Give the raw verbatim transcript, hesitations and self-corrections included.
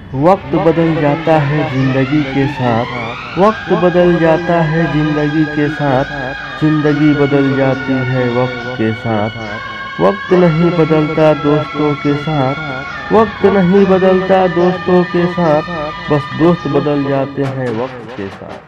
वक्त बदल जाता है जिंदगी के साथ, वक्त बदल जाता है जिंदगी के साथ, जिंदगी बदल जाती है वक्त के साथ। वक्त नहीं बदलता दोस्तों के साथ, वक्त नहीं बदलता दोस्तों के साथ, बस दोस्त बदल जाते हैं वक्त के साथ।